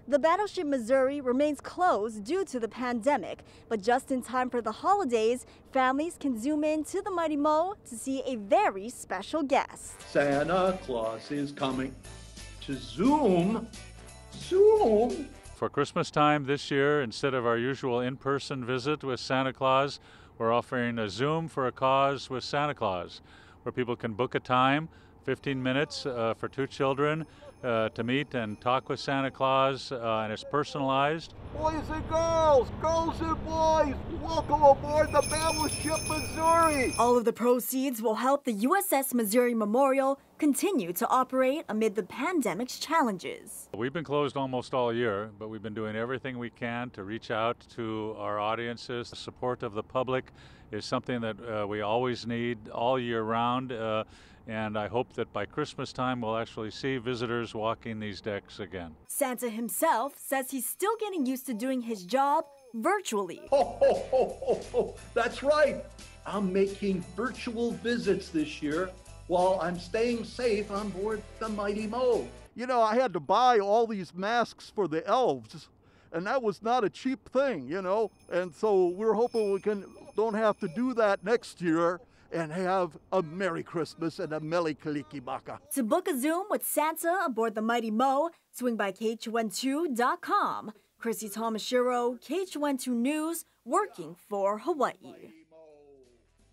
The Battleship Missouri remains closed due to the pandemic, but just in time for the holidays, families can zoom in to the Mighty Mo to see a very special guest. Santa Claus is coming to Zoom. For Christmas time this year, instead of our usual in-person visit with Santa Claus, we're offering a Zoom for a cause with Santa Claus, where people can book a time, 15 minutes for two children to meet and talk with Santa Claus, and it's personalized. Boys and girls and boys, welcome aboard the Battleship Missouri. All of the proceeds will help the USS Missouri Memorial continue to operate amid the pandemic's challenges. We've been closed almost all year, but we've been doing everything we can to reach out to our audiences. The support of the public is something that we always need all year round, and I hope that by Christmas time we'll actually see visitors walking these decks again. Santa himself says he's still getting used to doing his job virtually. Ho. That's right. I'm making virtual visits this year while I'm staying safe on board the Mighty Mo. You know, I had to buy all these masks for the elves, and that was not a cheap thing, you know. And so we're hoping we don't have to do that next year and have a Merry Christmas and a Mele Kalikimaka. To book a Zoom with Santa aboard the Mighty Mo, swing by KHON2.com. Chrissy Tomashiro, KHON2 News, working for Hawaii.